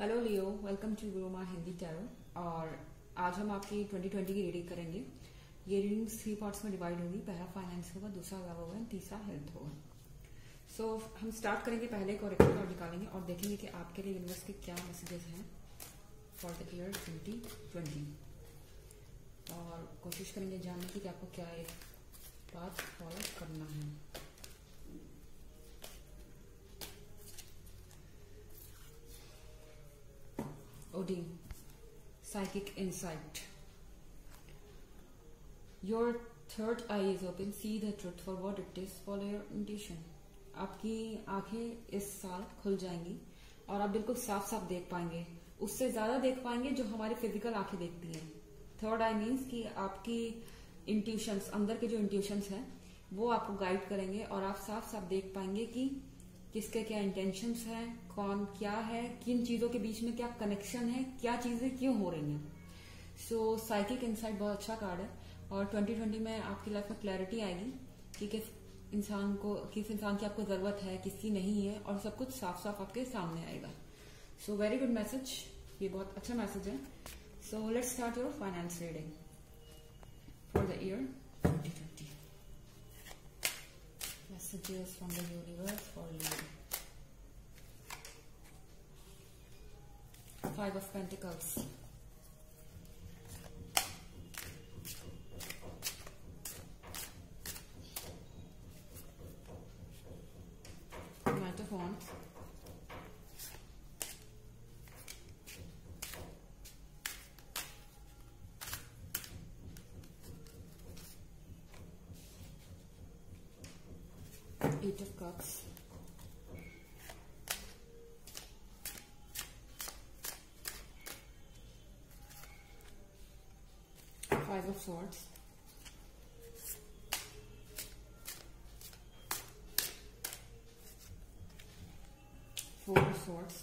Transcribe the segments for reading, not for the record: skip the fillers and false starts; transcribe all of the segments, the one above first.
Hello Leo, welcome to गुरु माँ Hindi tarot. और आज हम आपकी 2020 की रीडिंग करेंगे। ये रीडिंग 3 पार्ट्स में डिवाइड होगी। पहला फाइनेंस होगा, दूसरा लव होगा, तीसरा हेल्थ होगा। सो हम स्टार्ट करेंगे, पहले एक और कार्ड निकालेंगे और देखेंगे कि आपके लिए यूनिवर्स के क्या मैसेजेस हैं फॉर द ईयर 2020, और कोशिश करेंगे जानने की कि आपको क्या एक पाथ फॉलो करना है। Odin, psychic insight. Your third eye is open. See the truth for what it is. Follow your intuition. आपकी आंखें इस साल खुल जाएंगी और आप बिल्कुल साफ साफ देख पाएंगे, उससे ज्यादा देख पाएंगे जो हमारी फिजिकल आंखें देखती हैं। थर्ड आई मीन्स कि आपकी इंट्यूशंस, अंदर के जो इंट्यूशंस हैं वो आपको गाइड करेंगे और आप साफ साफ देख पाएंगे कि किसके क्या इंटेंशंस हैं, कौन क्या है, किन चीजों के बीच में क्या कनेक्शन है, क्या चीजें क्यों हो रही हैं। सो साइकिक इंसाइट बहुत अच्छा कार्ड है और 2020 में आपकी लाइफ में क्लैरिटी आएगी कि किस इंसान की आपको जरूरत है, किसकी नहीं है, और सब कुछ साफ साफ आपके सामने आएगा। सो वेरी गुड मैसेज, ये बहुत अच्छा मैसेज है। So let's start your finance reading for the year 2020। Messages from the universe for you. 5 of Pentacles. Knight of Wands. Eight of Cups. Five of Swords. Four of Swords.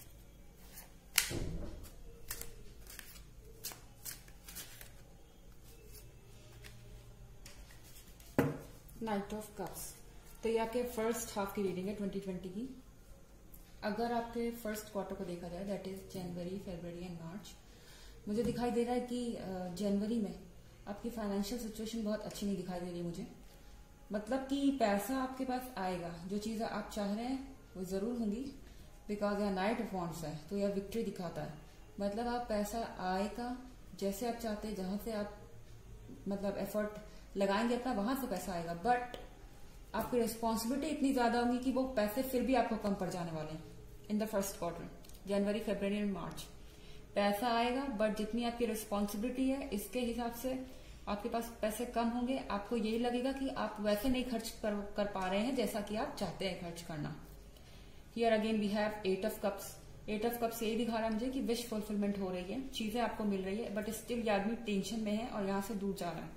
Knight of Cups. तो ये आपके first half की reading है 2020 की। अगर आपके first quarter को देखा जाए, that is January, February and March, मुझे दिखाई दे रहा है कि जनवरी में आपकी फाइनेंशियल सिचुएशन बहुत अच्छी नहीं दिखाई दे रही मुझे। मतलब कि पैसा आपके पास आएगा, जो चीजें आप चाह रहे हैं वो जरूर होंगी, बिकॉज यह नाइट ऑफ वॉन्ड्स है तो यह विक्ट्री दिखाता है। मतलब आप पैसा आएगा जैसे आप चाहते हैं, जहां से आप मतलब एफर्ट लगाएंगे अपना, वहां से पैसा आएगा। बट आपकी रिस्पॉन्सिबिलिटी इतनी ज्यादा होगी कि वो पैसे फिर भी आपको कम पड़ जाने वाले हैं। In the first quarter, January, February and March, पैसा आएगा बट जितनी आपकी रिस्पॉन्सिबिलिटी है इसके हिसाब से आपके पास पैसे कम होंगे। आपको यही लगेगा कि आप वैसे नहीं खर्च कर पा रहे हैं जैसा कि आप चाहते हैं खर्च करना। Here again we have 8 of cups. 8 of cups यही दिखा रहा है मुझे कि विश फुलफिलमेंट हो रही है, चीजें आपको मिल रही है, बट स्टिल ये आदमी टेंशन में है और यहां से दूर जा रहा है।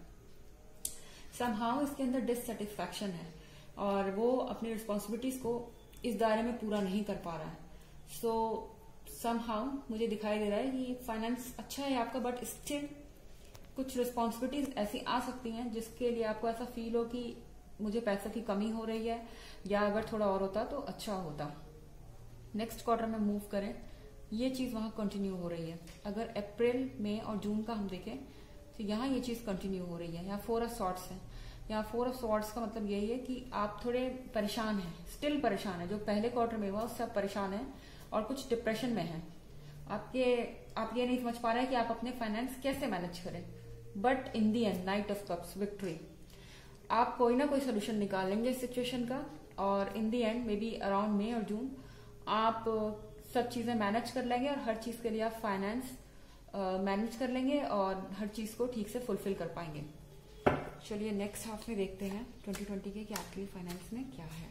समहाउ इसके अंदर डिससेटिस्फैक्शन है और वो अपनी रिस्पॉन्सिबिलिटीज को इस दायरे में पूरा नहीं कर पा रहा है। सो समहाउ मुझे दिखाई दे रहा है कि फाइनेंस अच्छा है आपका, बट स्टिल कुछ रिस्पॉन्सिबिलिटीज ऐसी आ सकती हैं जिसके लिए आपको ऐसा फील हो कि मुझे पैसों की कमी हो रही है, या अगर थोड़ा और होता तो अच्छा होता। नेक्स्ट क्वार्टर में मूव करें, ये चीज वहां कंटिन्यू हो रही है। अगर अप्रैल, मई और जून का हम देखें तो यहाँ ये चीज कंटिन्यू हो रही है। यहाँ 4 ऑफ सॉर्ड्स है। यहाँ 4 ऑफ सॉर्ड्स का मतलब यही है कि आप थोड़े परेशान हैं, स्टिल परेशान है। जो पहले क्वार्टर में हुआ उससे आप परेशान है और कुछ डिप्रेशन में है। आप ये नहीं समझ पा रहे हैं कि आप अपने फाइनेंस कैसे मैनेज करें। But in the end, knight of cups, victory, आप कोई ना कोई सोल्यूशन निकालेंगे इस सिचुएशन का, और in the end maybe around मई और जून आप सब चीजें मैनेज कर लेंगे और हर चीज के लिए आप फाइनेंस मैनेज कर लेंगे और हर चीज को ठीक से फुलफिल कर पाएंगे। चलिए नेक्स्ट हाफ में देखते हैं 2020 के कि आपके लिए फाइनेंस में क्या है।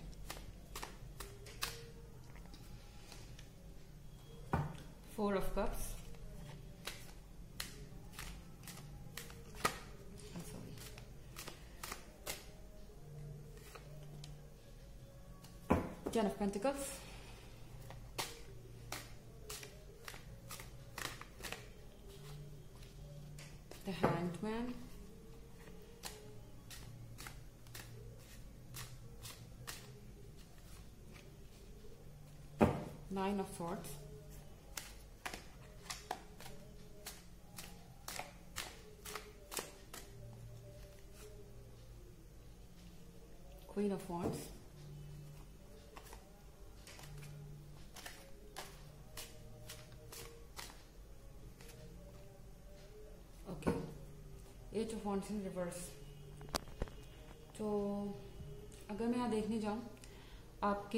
Four of cups, ten of pentacles, the hangman, Nine of Swords, queen of wands, okay, eight of wands in reverse. तो अगर मैं यहाँ देखने जाऊँ आपके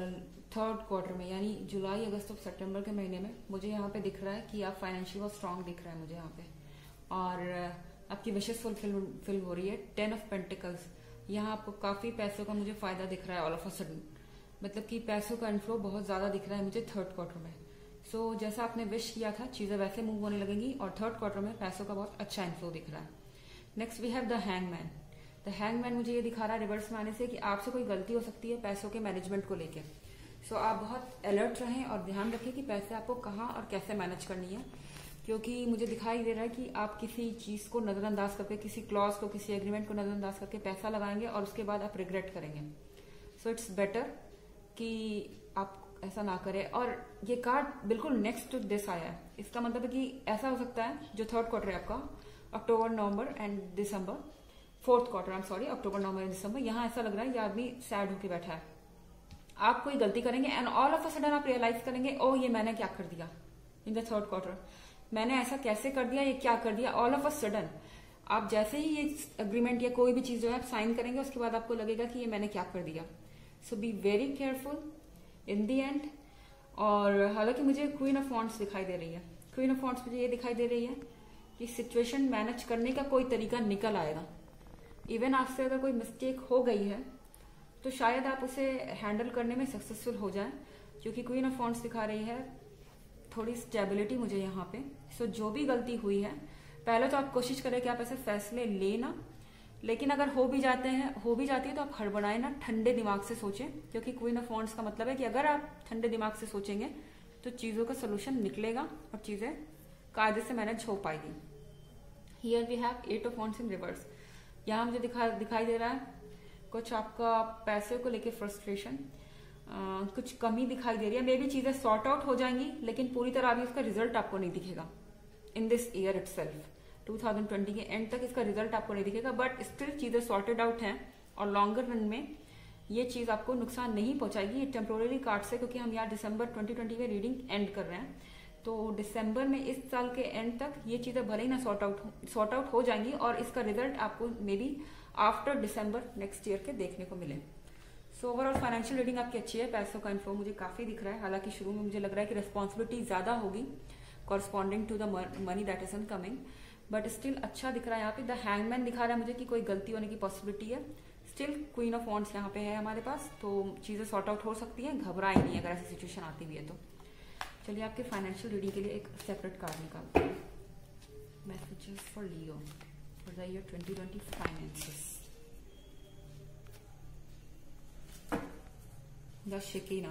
थर्ड क्वार्टर में, यानी जुलाई, अगस्त और सितंबर के महीने में, मुझे यहाँ पे दिख रहा है कि आप फाइनेंशियल बहुत स्ट्रांग दिख रहा है मुझे यहाँ पे, और आपकी विशेष फुलफिल हो रही है। 10 ऑफ पेंटिकल्स, यहाँ आपको काफी पैसों का मुझे फायदा दिख रहा है ऑल ऑफ अ सडन, मतलब कि पैसों का इनफ्लो बहुत ज्यादा दिख रहा है मुझे थर्ड क्वार्टर में। सो जैसा आपने विश किया था चीजें वैसे मूव होने लगेंगी, और थर्ड क्वार्टर में पैसों का बहुत अच्छा इनफ्लो दिख रहा है। Next we have the hangman. The hangman मुझे ये दिखा रहा है रिवर्स में आने से कि आपसे कोई गलती हो सकती है पैसों के मैनेजमेंट को लेकर। सो आप बहुत अलर्ट रहें और ध्यान रखें कि पैसे आपको कहाँ और कैसे मैनेज करनी है, क्योंकि मुझे दिखाई दे रहा है कि आप किसी चीज को नजरअंदाज करके, किसी क्लॉज को, किसी एग्रीमेंट को नजरअंदाज करके पैसा लगाएंगे और उसके बाद आप रिग्रेट करेंगे। सो इट्स बेटर कि आप ऐसा ना करें। और ये कार्ड बिल्कुल नेक्स्ट टू दिस आया है, इसका मतलब है कि ऐसा हो सकता है जो थर्ड क्वार्टर है आपका, October, November and December, fourth quarter, I am sorry, October, November and December, यहाँ ऐसा लग रहा है ये आदमी सैड होके बैठा है। आप कोई गलती करेंगे and all of a sudden आप रियलाइज करेंगे, ओ ये मैंने क्या कर दिया इन द थर्ड क्वार्टर, मैंने ऐसा कैसे कर दिया, ये क्या कर दिया। ऑल ऑफ अ सडन आप जैसे ही ये अग्रीमेंट या कोई भी चीज जो है आप साइन करेंगे, उसके बाद आपको लगेगा कि ये मैंने क्या कर दिया। So be very careful in the end. और हालांकि मुझे क्वीन ऑफ वॉन्ड्स दिखाई दे रही है, क्वीन ऑफ वॉन्ड्स मुझे ये दिखाई दे रही है कि सिचुएशन मैनेज करने का कोई तरीका निकल आएगा। इवन आपसे अगर कोई मिस्टेक हो गई है तो शायद आप उसे हैंडल करने में सक्सेसफुल हो जाए, क्योंकि क्वीन ऑफ वॉन्ड्स दिखा रही है थोड़ी स्टेबिलिटी मुझे यहाँ पे। सो जो भी गलती हुई है, पहले तो आप कोशिश करें कि आप ऐसे फैसले लेना, लेकिन अगर हो भी जाती है तो आप हड़बड़ाएं ना, ठंडे दिमाग से सोचें, क्योंकि क्वीन ऑफ वॉन्ड्स का मतलब है कि अगर आप ठंडे दिमाग से सोचेंगे तो चीजों का सोल्यूशन निकलेगा और चीजें कायदे से मैनेज हो पाएगी। Here we have eight of wands in reverse. यहाँ मुझे दिखाई दे रहा है कुछ आपका पैसे को लेके फ्रस्ट्रेशन, कुछ कमी दिखाई दे रही है। मे बी चीजें सॉर्ट आउट हो जाएंगी, लेकिन पूरी तरह अभी उसका रिजल्ट आपको नहीं दिखेगा इन दिस ईयर इटसेल्फ। 2020 के एंड तक इसका रिजल्ट आपको नहीं दिखेगा, बट स्टिल चीजें सॉर्टेड आउट हैं और लॉन्गर रन में ये चीज आपको नुकसान नहीं पहुंचाएगी। ये टेम्पोररी कार्ड से, क्योंकि हम यहाँ दिसंबर 2020 में रीडिंग एंड कर रहे हैं, तो दिसंबर में इस साल के एंड तक ये चीजें भले ही ना सॉर्ट आउट हो जाएंगी और इसका रिजल्ट आपको maybe after December next year के देखने को मिले। सो ओवरऑल फाइनेंशियल रीडिंग आपकी अच्छी है, पैसों का इन्फ्लो मुझे काफी दिख रहा है। हालांकि शुरू में मुझे लग रहा है कि रिस्पॉन्सिबिलिटी ज्यादा होगी corresponding to the money that is coming, but still अच्छा दिख रहा है। यहाँ पे द हैंगमैन दिखा रहा है मुझे कि कोई गलती होने की पॉसिबिलिटी है। स्टिल क्वीन ऑफ वॉन्ड्स यहाँ पे है हमारे पास, तो चीजें सॉर्ट आउट हो सकती है, घबराए नहीं अगर ऐसी सिचुएशन आती भी है तो। चलिए आपके फाइनेंशियल रीडिंग के लिए एक सेपरेट कार्ड निकालते हैं। Messages for Leo for the year 2020 finances. The Shekinah,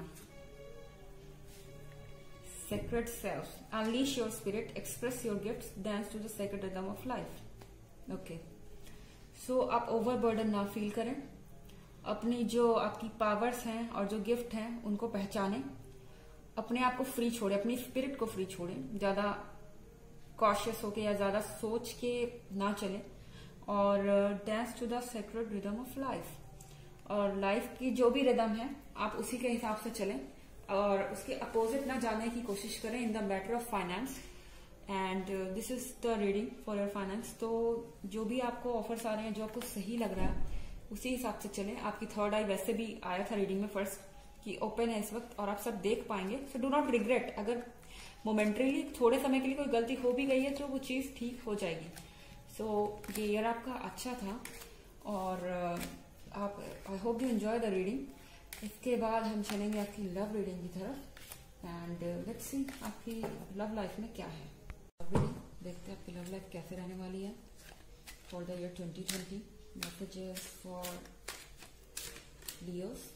sacred self, unleash your spirit, express your gifts, dance to the sacred rhythm of life. Okay, so आप ओवरबर्डन ना feel करें, अपनी जो आपकी पावर्स हैं और जो गिफ्ट हैं उनको पहचानें, अपने आप को फ्री छोड़े, अपनी स्पिरिट को फ्री छोड़े, ज्यादा कॉशियस होके या ज्यादा सोच के ना चले, और dance to the sacred rhythm of life. और लाइफ की जो भी रिदम है आप उसी के हिसाब से चलें और उसके अपोजिट ना जाने की कोशिश करें in the matter of finance. And this is the reading for your finance. तो जो भी आपको ऑफर्स आ रहे हैं, जो आपको सही लग रहा है, उसी हिसाब से चलें। आपकी थर्ड आई वैसे भी आया था रीडिंग में फर्स्ट कि ओपन है इस वक्त और आप सब देख पाएंगे। सो डू नॉट रिग्रेट, अगर मोमेंटरीली थोड़े समय के लिए कोई गलती हो भी गई है तो वो चीज ठीक हो जाएगी। सो ये ईयर आपका अच्छा था और आप I hope you enjoy the reading. इसके बाद हम चलेंगे आपकी लव रीडिंग की तरफ एंड लेट्स सी आपकी लव लाइफ में क्या है। लव रीडिंग देखते हैं आपकी लव लाइफ कैसे रहने वाली है for the year 2020। Messages for Leos.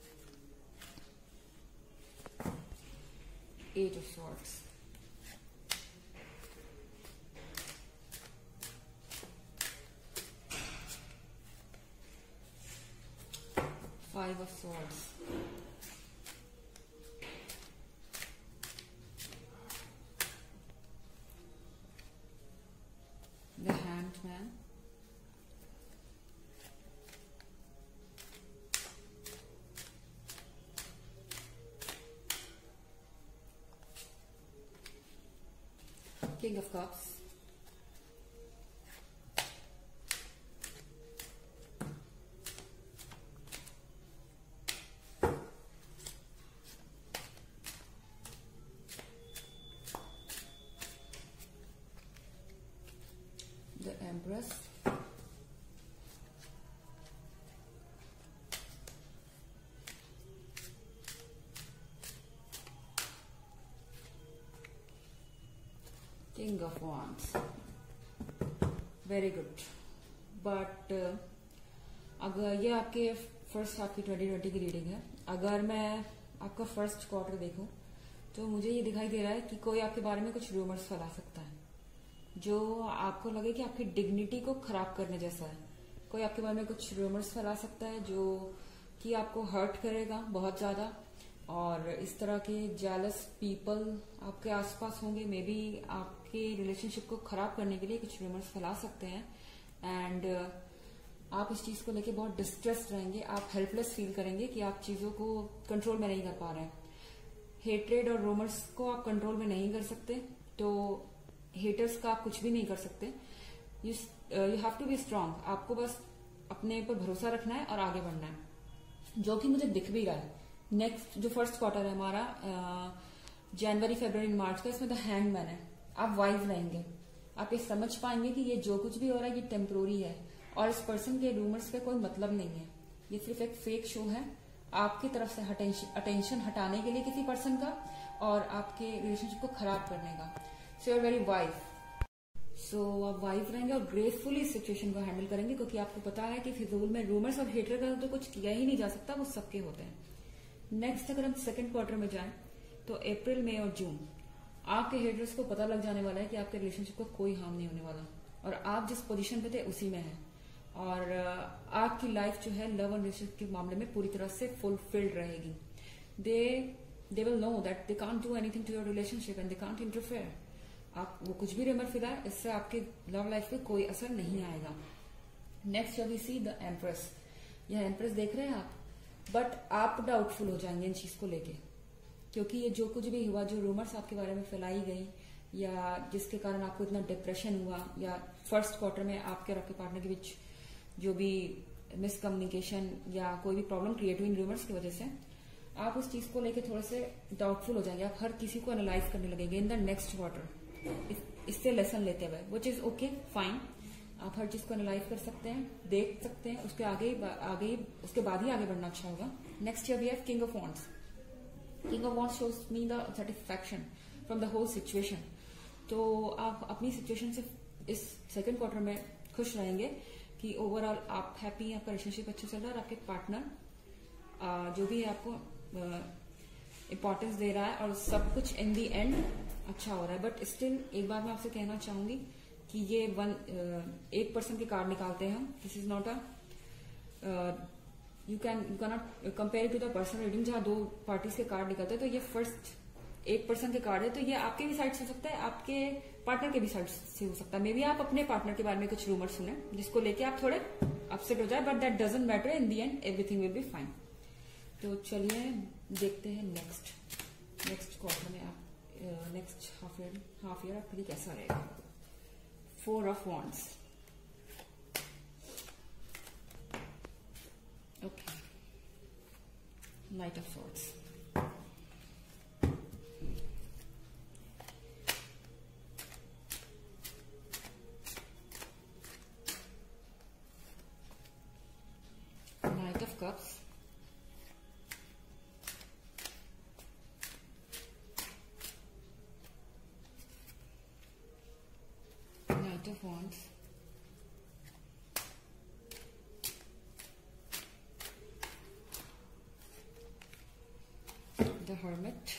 Eight of swords, Five of Swords, the Hanged Man, King of Cups, the Empress, King of Wands. Very good. But अगर ये आपके फर्स्ट हाफ की 2020 की रीडिंग है, अगर मैं आपका फर्स्ट क्वार्टर देखूं तो मुझे ये दिखाई दे रहा है कि कोई आपके बारे में कुछ रूमर्स फैला सकता है जो आपको लगे कि आपकी डिग्निटी को खराब करने जैसा है. कोई आपके बारे में कुछ रूमर्स फैला सकता है जो कि आपको हर्ट करेगा बहुत ज्यादा, और इस तरह के जेलस पीपल आपके आसपास होंगे. मे बी आपके रिलेशनशिप को खराब करने के लिए कुछ रूमर्स फैला सकते हैं. एंड आप इस चीज को लेके बहुत डिस्ट्रेस्ड रहेंगे. आप हेल्पलेस फील करेंगे कि आप चीजों को कंट्रोल में नहीं कर पा रहे हैं. हेट्रेड और रूमर्स को आप कंट्रोल में नहीं कर सकते, तो हेटर्स का आप कुछ भी नहीं कर सकते. You have to be strong. आपको बस अपने ऊपर भरोसा रखना है और आगे बढ़ना है, जो कि मुझे दिख भी रहा है. नेक्स्ट जो फर्स्ट क्वार्टर है हमारा जनवरी, फरवरी, मार्च का, इसमें द हैंगमैन है. आप वाइज रहेंगे. आप ये समझ पाएंगे कि ये जो कुछ भी हो रहा है ये टेम्पोररी है और इस पर्सन के रूमर्स का कोई मतलब नहीं है. ये सिर्फ एक फेक शो है आपकी तरफ से अटेंशन हटाने के लिए किसी पर्सन का और आपके रिलेशनशिप को खराब करने का. So you are very wise. So आप वाइज रहेंगे और ग्रेसफुली इस सिचुएशन को हैंडल करेंगे, क्योंकि आपको पता है कि फिजूल में रूमर्स और हेटर का तो कुछ किया ही नहीं जा सकता, वो सबके होते हैं. नेक्स्ट अगर हम सेकंड क्वार्टर में जाएं तो अप्रैल, मई और जून आपके हेटर्स को पता लग जाने वाला है कि आपके रिलेशनशिप को कोई हार्म नहीं होने वाला और आप जिस पोजीशन पे थे उसी में हैं. और आपकी लाइफ जो है लव और रिलेशनशिप के मामले में पूरी तरह से फुलफिल्ड रहेगी. They will know that they can't do anything to your relationship and they can't interfere. आप वो कुछ भी रिमर फिलहाल इससे आपके लव लाइफ पे कोई असर नहीं आएगा. Next we see the empress. यह एम्प्रेस देख रहे हैं आप, बट आप डाउटफुल हो जाएंगे इन चीज को लेके, क्योंकि ये जो कुछ भी हुआ, जो रूमर्स आपके बारे में फैलाई गई या जिसके कारण आपको इतना डिप्रेशन हुआ, या फर्स्ट क्वार्टर में आपके और आपके पार्टनर के बीच जो भी मिसकम्युनिकेशन या कोई भी प्रॉब्लम क्रिएट हुई इन रूमर्स की वजह से, आप उस चीज को लेके थोड़े से डाउटफुल हो जाएंगे. आप हर किसी को एनालाइज करने लगेंगे इन द नेक्स्ट क्वार्टर, इससे लेसन लेते हुए, विच इज ओके, फाइन. आप हर चीज को एनालाइज कर सकते हैं, देख सकते हैं, उसके आगे उसके बाद ही आगे बढ़ना अच्छा होगा. Next year we have king of wands. King of wands shows me the satisfaction from the whole situation. तो आप अपनी सिचुएशन से इस सेकंड क्वार्टर में खुश रहेंगे कि ओवरऑल आप हैप्पी हैं, आपका रिलेशनशिप अच्छा चल रहा है और आपके पार्टनर जो भी है आपको इम्पोर्टेंस दे रहा है और सब कुछ इन दी एंड अच्छा हो रहा है. बट स्टिल एक बार मैं आपसे कहना चाहूंगी कि ये एक पर्सन के कार्ड निकालते हैं हम. This is not you can not compare to the personal reading जहां दो पार्टीज के कार्ड निकलते हैं. तो ये फर्स्ट एक पर्सन के कार्ड है, तो ये आपके भी साइड से हो सकता है, आपके पार्टनर के भी साइड से हो सकता है. मे बी आप अपने पार्टनर के बारे में कुछ रूमर सुने जिसको लेके आप थोड़े अपसेट हो जाए, but that doesn't matter. In the end everything will be fine. तो चलिए देखते हैं नेक्स्ट क्वार्टर में आप नेक्स्ट हाफ ईयर आपके लिए कैसा रहेगा. 4 of Wands. Okay. Knight of Swords. Knight of Cups. Knight of Wands. The Hermit.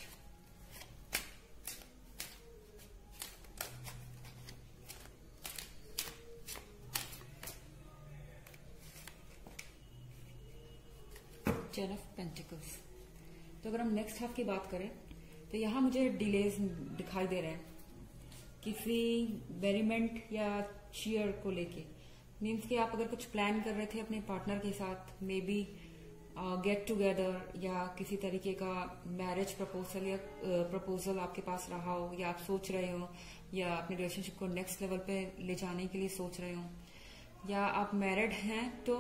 Ten of Pentacles. तो अगर हम नेक्स्ट हाफ की बात करें तो यहाँ मुझे डिलेज दिखाई दे रहे हैं किसी मेरीमेंट या चीयर को लेके. मीन्स कि आप अगर कुछ प्लान कर रहे थे अपने पार्टनर के साथ, मे बी गेट टुगेदर या किसी तरीके का मैरिज प्रपोजल या प्रपोजल आपके पास रहा हो, या आप सोच रहे हो, या अपने रिलेशनशिप को नेक्स्ट लेवल पे ले जाने के लिए सोच रहे हो, या आप मैरिड हैं तो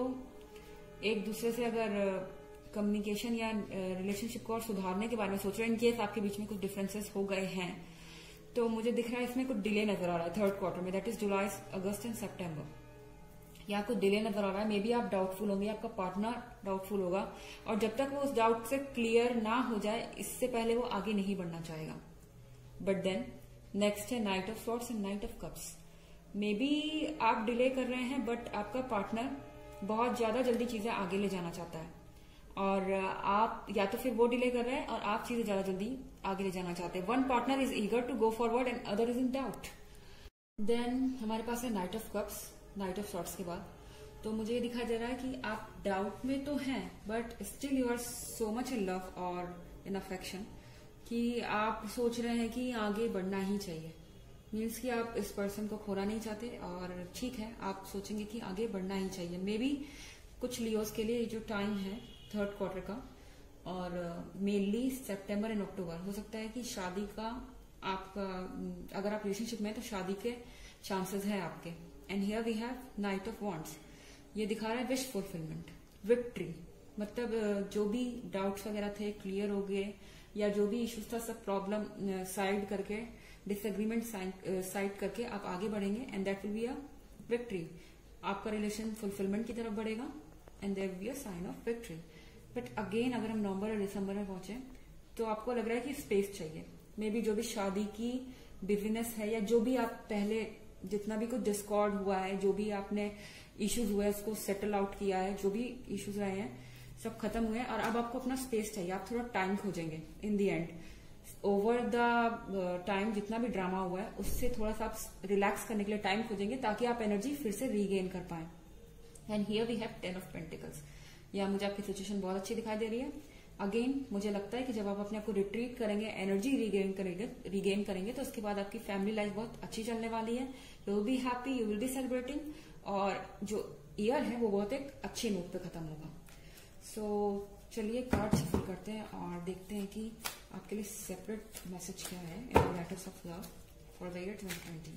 एक दूसरे से अगर कम्युनिकेशन या रिलेशनशिप को और सुधारने के बारे में सोच रहे हैं, इनकेस आपके बीच में कुछ डिफरेंसेस हो गए हैं, तो मुझे दिख रहा है इसमें कुछ डिले नजर आ रहा है थर्ड क्वार्टर में, दैट इज जुलाई, अगस्त एंड सितंबर। यहाँ कुछ डिले नजर आ रहा है, मे बी आप डाउटफुल होंगे, आपका पार्टनर डाउटफुल होगा, और जब तक वो उस डाउट से क्लियर ना हो जाए इससे पहले वो आगे नहीं बढ़ना चाहेगा। बट देन नेक्स्ट है knight of swords and knight of cups. Maybe आप डिले कर रहे हैं बट आपका पार्टनर बहुत ज्यादा जल्दी चीजें आगे ले जाना चाहता है, और आप या तो फिर वो डिले कर रहे हैं और आप चीजें ज्यादा जल्दी आगे ले जाना चाहते हैं। One partner is eager to go forward and other is in doubt. Then हमारे पास है knight of cups, knight of swords के बाद। तो मुझे ये दिखाई दे रहा है कि आप डाउट में तो हैं but still you are so much in love और इन अफेक्शन कि आप सोच रहे हैं कि आगे बढ़ना ही चाहिए। मीन्स कि आप इस पर्सन को खोना नहीं चाहते, और ठीक है आप सोचेंगे कि आगे बढ़ना ही चाहिए। मे बी कुछ लियोस के लिए जो टाइम है थर्ड क्वार्टर का, और मेनली सितंबर एंड अक्टूबर, हो सकता है कि शादी का आपका, अगर आप रिलेशनशिप में हैं तो शादी के चांसेस हैं आपके। And here we have knight of wands. ये दिखा रहा है विश फुलफिलमेंट, विक्ट्री, मतलब जो भी डाउट्स वगैरह थे क्लियर हो गए, या जो भी इश्यूज था सब प्रॉब्लम साइड करके, डिसएग्रीमेंट साइड करके आप आगे बढ़ेंगे, and that will be a victory. आपका रिलेशन फुलफिलमेंट की तरफ बढ़ेगा and there will be a sign of victory. But again अगर हम नवंबर और दिसंबर में पहुंचे तो आपको लग रहा है कि स्पेस चाहिए। मे बी जो भी शादी की बिजनेस है, या जो भी आप पहले जितना भी कुछ डिस्कॉर्ड हुआ है, जो भी आपने इश्यूज हुए उसको सेटल आउट किया है, जो भी इश्यूज रहे हैं सब खत्म हुए हैं, और अब आपको अपना स्पेस चाहिए। आप थोड़ा टाइम खोजेंगे in the end, over the time जितना भी ड्रामा हुआ है उससे थोड़ा सा आप रिलैक्स करने के लिए टाइम खोजेंगे ताकि आप एनर्जी फिर से रीगेन कर पाए। And here we have 10 of pentacles. या मुझे आपकी सिचुएशन बहुत अच्छी दिखाई दे रही है। अगेन मुझे लगता है कि जब आप अपने आप को रिट्रीट करेंगे, एनर्जी रीगेन करेंगे तो उसके बाद आपकी फैमिली लाइफ बहुत अच्छी चलने वाली है। You will be happy, you will be celebrating, और जो ईयर है वो बहुत एक अच्छी नोट पे खत्म होगा। सो चलिए कार्ड शफल करते हैं और देखते हैं कि आपके लिए सेपरेट मैसेज क्या है in the letters of love for the year 2020।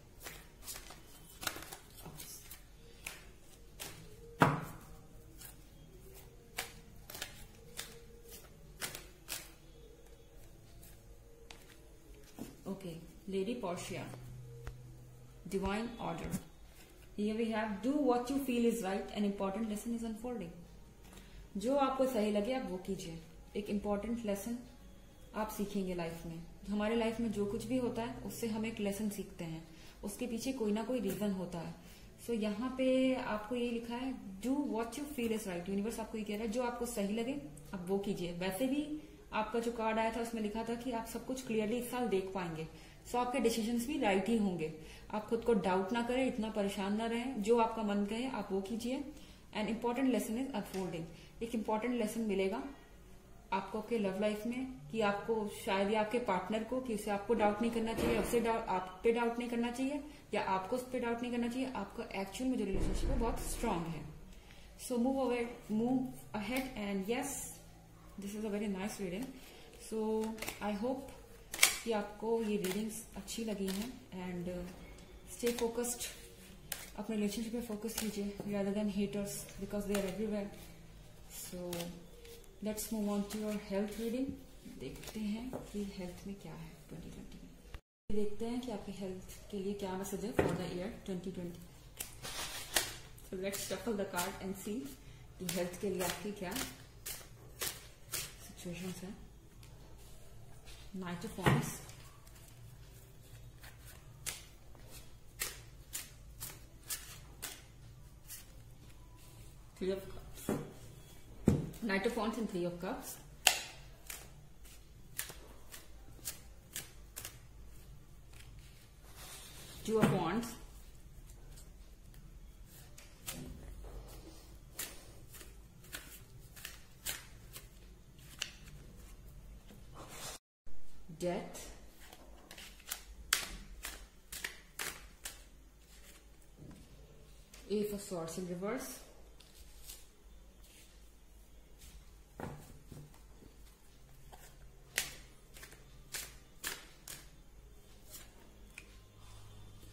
Okay, Lady Portia, Divine Order. Here we have, do what you feel is right, an important lesson is unfolding. जो आपको सही लगे आप वो कीजिए। एक इम्पोर्टेंट लेसन आप सीखेंगे लाइफ में। हमारे लाइफ में जो कुछ भी होता है उससे हम एक लेसन सीखते हैं, उसके पीछे कोई ना कोई रीजन होता है। सो यहाँ पे आपको ये लिखा है, do what you feel is right. Universe आपको ये कह रहा है जो आपको सही लगे आप वो कीजिए। वैसे भी आपका जो कार्ड आया था उसमें लिखा था कि आप सब कुछ क्लियरली इस साल देख पाएंगे, सो आपके डिसीजंस भी राइट ही होंगे। आप खुद को डाउट ना करें, इतना परेशान ना रहें, जो आपका मन कहे आप वो कीजिए। An important lesson is unfolding. एक इम्पोर्टेंट लेसन मिलेगा आपको आपके लव लाइफ में कि आपको शायद या आपके पार्टनर को कि उसे आपको डाउट नहीं करना चाहिए, उससे आप पे डाउट नहीं करना चाहिए, या आपको उस पर डाउट नहीं करना चाहिए। आपका एक्चुअल में जो रिलेशनशिप है बहुत स्ट्रांग है। So move ahead and yes, this is a very nice reading. So I hope कि आपको ये रीडिंग्स अच्छी लगी हैं, एंड स्टे फोकस्ड, अपने रिलेशनशिप पे फोकस कीजिए rather than haters because they are everywhere. So let's move on to your health reading. देखते हैं कि हेल्थ में क्या है 2020 में। देखते हैं कि आपकी हेल्थ के लिए क्या मैसेज है for the year 2020. So let's shuffle the card and see कि हेल्थ के लिए आपकी क्या सिचुएशंस है. Knight of Wands, Three of Cups, Knight of Wands and Three of Cups. Two of Wands, Death, Ace of Swords in reverse,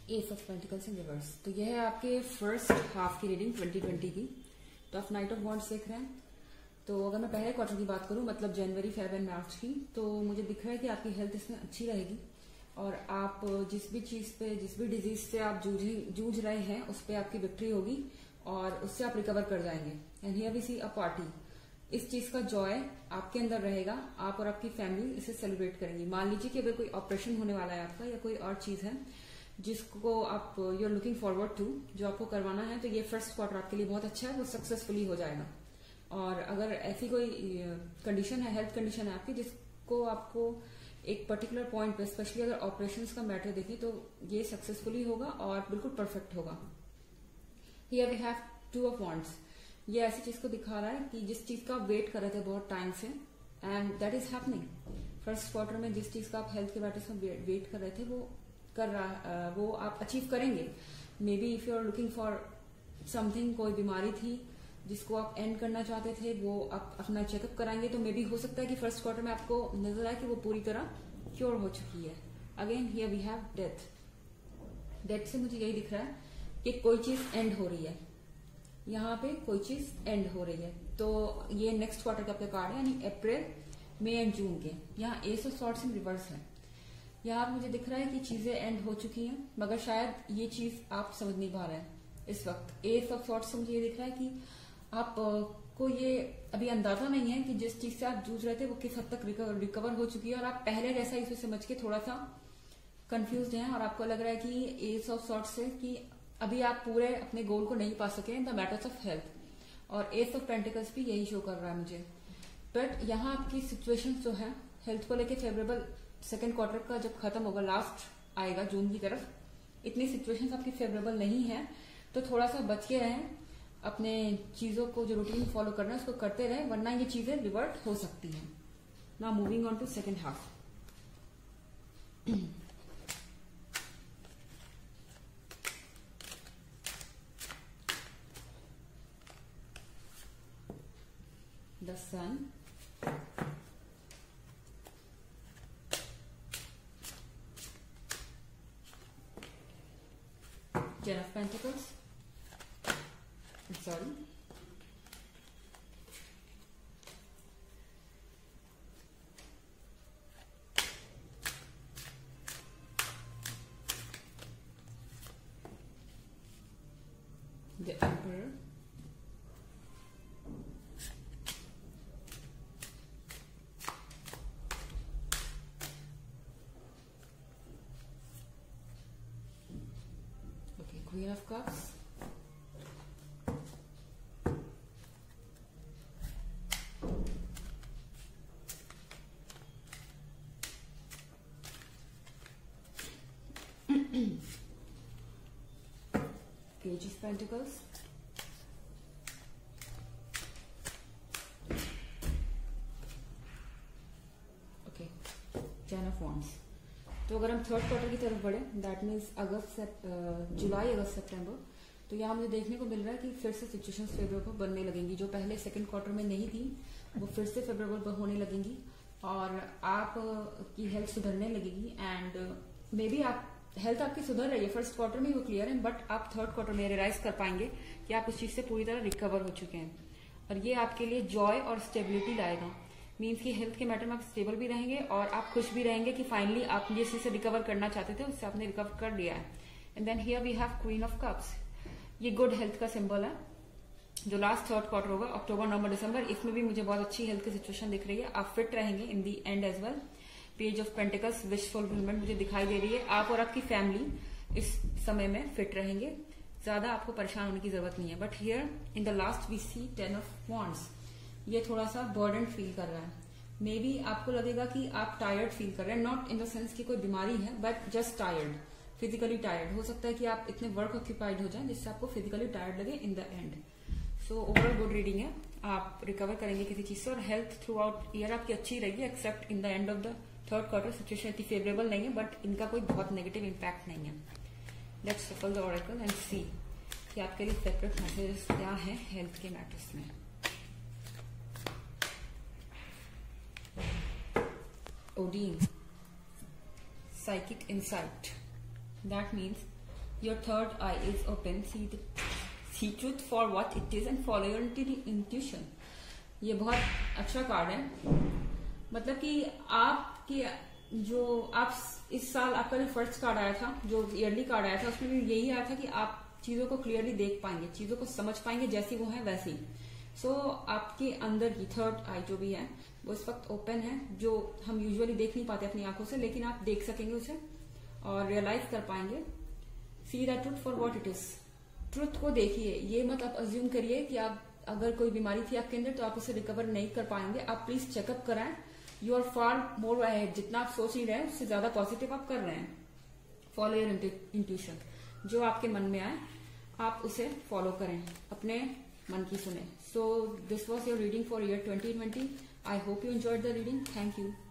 ace of pentacles in reverse. तो यह है आपके फर्स्ट हाफ की रीडिंग 2020 की। तो आप night of wands देख रहे हैं। तो अगर मैं पहले क्वार्टर की बात करूं, मतलब जनवरी, फेब एंड मार्च की, तो मुझे दिख रहा है कि आपकी हेल्थ इसमें अच्छी रहेगी और आप जिस भी चीज पे, जिस भी डिजीज से आप जूझ रहे हैं उस पर आपकी विक्ट्री होगी और उससे आप रिकवर कर जाएंगे। And here we see a party. इस चीज का जॉय आपके अंदर रहेगा, आप और आपकी फैमिली इसे सेलिब्रेट करेंगी। मान लीजिए कि अगर कोई ऑपरेशन होने वाला है आपका या कोई और चीज है जिसको आप you are looking forward to, जो आपको करवाना है, तो ये फर्स्ट क्वार्टर आपके लिए बहुत अच्छा है, वो सक्सेसफुली हो जाएगा। और अगर ऐसी कोई कंडीशन है, हेल्थ कंडीशन है आपकी, जिसको आपको एक पर्टिकुलर पॉइंट पे, स्पेशली अगर ऑपरेशंस का मैटर देखें, तो ये सक्सेसफुली होगा और बिल्कुल परफेक्ट होगा। Here we have two of wands. ये ऐसी चीज को दिखा रहा है कि जिस चीज का आप वेट कर रहे थे बहुत टाइम से, and that is happening. First quarter में जिस चीज का आप हेल्थ के मैटर में वेट कर रहे थे, वो आप अचीव करेंगे। Maybe if you are looking for something, कोई बीमारी थी जिसको आप एंड करना चाहते थे, वो आप अपना चेकअप कराएंगे, तो मे बी हो सकता है कि फर्स्ट क्वार्टर में आपको नजर आए कि वो पूरी तरह क्योर हो चुकी है। Again here we have death. Death से मुझे यही दिख रहा है कि कोई चीज एंड हो रही है, यहाँ पे कोई चीज एंड हो रही है। तो ये नेक्स्ट क्वार्टर के आपके कार्ड है, यानी अप्रैल, मई एंड जून के। यहाँ ace of swords in reverse है। यहाँ मुझे दिख रहा है कि चीजें एंड हो चुकी हैं, मगर शायद ये चीज आप समझ नहीं पा रहे हैं इस वक्त। एस ऑफ सॉर्ड्स से मुझे ये दिख रहा है कि आप को ये अभी अंदाजा नहीं है कि जिस चीज से आप जूझ रहे थे वो किस हद तक रिकवर हो चुकी है, और आप पहले जैसा इसे समझ के थोड़ा सा कंफ्यूज हैं, और आपको लग रहा है कि एस ऑफ सॉर्ड्स से कि अभी आप पूरे अपने गोल को नहीं पा सके in the matters of health. और एस ऑफ पेंटिकल्स भी यही शो कर रहा है मुझे। बट यहाँ आपकी सिचुएशन जो है हेल्थ को लेके फेवरेबल, सेकेंड क्वार्टर का जब खत्म होगा, लास्ट आएगा जून की तरफ, इतनी सिचुएशंस आपकी फेवरेबल नहीं है। तो थोड़ा सा बच के रहें, अपने चीजों को जो रूटीन फॉलो करना है उसको करते रहें, वरना ये चीजें रिवर्ट हो सकती हैं। Now moving on to second half. The sun, Ten of Pentacles, I'm sorry, the Emperor, okay, Queen of Cups, Page of Pentacles, okay, Ten of Wands। तो अगर हम थर्ड क्वार्टर की तरफ बढ़े, दैट मीन्स जुलाई, अगस्त, सितंबर, तो यहाँ मुझे देखने को मिल रहा है कि फिर से सिचुएशन फेवरेबल बनने लगेंगी। जो पहले सेकंड क्वार्टर में नहीं थी वो फिर से फेवरेबल होने लगेंगी और आप की हेल्थ सुधरने लगेगी। एंड मे बी आप हेल्थ आपकी सुधर रही है, फर्स्ट क्वार्टर में वो क्लियर है, बट आप थर्ड क्वार्टर में रियलाइज कर पाएंगे कि आप उस चीज से पूरी तरह रिकवर हो चुके हैं, और ये आपके लिए जॉय और स्टेबिलिटी लाएगा। मीन्स कि हेल्थ के मैटर में आप स्टेबल भी रहेंगे और आप खुश भी रहेंगे कि फाइनली आप जिस चीज से रिकवर करना चाहते थे उससे आपने रिकवर कर लिया है। And then here we have queen of cups. ये गुड हेल्थ का सिंबल है। जो लास्ट थर्ड क्वार्टर होगा, अक्टूबर, नवंबर, दिसंबर, इसमें भी मुझे बहुत अच्छी हेल्थ की सिचुएशन दिख रही है। आप फिट रहेंगे in the end as well. Page of pentacles, wish fulfilment मुझे दिखाई दे रही है। आप और आपकी फैमिली इस समय में फिट रहेंगे, ज्यादा आपको परेशान होने की जरूरत नहीं है। But here in the last we see ten of wands. ये थोड़ा सा बर्डन फील कर रहा है। मे बी आपको लगेगा कि आप टायर्ड फील कर रहे हैं, नॉट इन द सेंस कि कोई बीमारी है, but just tired, physically tired. हो सकता है कि आप इतने वर्क ऑक्यूपाइड हो जाएं जिससे आपको फिजिकली टायर्ड लगे in the end. So overall good reading है, आप रिकवर करेंगे किसी चीज से, और हेल्थ थ्रू आउट ईयर आपकी अच्छी रहेगी, except in the end of the third quarter situation इतनी फेवरेबल नहीं है, बट इनका कोई बहुत नेगेटिव इम्पैक्ट नहीं है। लेट्स सफल द ऑरेकल एंड सी कि आपके लिए सेपरेट मैसेजेस क्या है हेल्थ के मैटर्स में। Odin, psychic insight. That means Your third eye is open. See truth for what it is and follow your intuition. ये बहुत अच्छा कार्ड है, मतलब कि आपकी जो आप इस साल आपका जो फर्स्ट कार्ड आया था, जो ईयरली कार्ड आया था, उसमें भी यही आया था कि आप चीजों को क्लियरली देख पाएंगे, चीजों को समझ पाएंगे जैसी वो है वैसी। सो आपके अंदर की थर्ड आई जो भी है वो इस वक्त ओपन है, जो हम यूजुअली देख नहीं पाते अपनी आंखों से, लेकिन आप देख सकेंगे उसे और रियलाइज कर पाएंगे। See that truth for what it is. Truth को देखिए, ये मत आप अज्यूम करिए कि आप अगर कोई बीमारी थी आपके अंदर तो आप उसे रिकवर नहीं कर पाएंगे। आप प्लीज चेकअप कराएं। You are far more ahead, जितना आप सोच नहीं रहे हैं उससे ज्यादा पॉजिटिव आप कर रहे हैं। फॉलो योर इंट्यूशन, जो आपके मन में आए आप उसे फॉलो करें, अपने मन की सुने। So this was your reading for year 2020। I hope you enjoyed the reading. Thank you.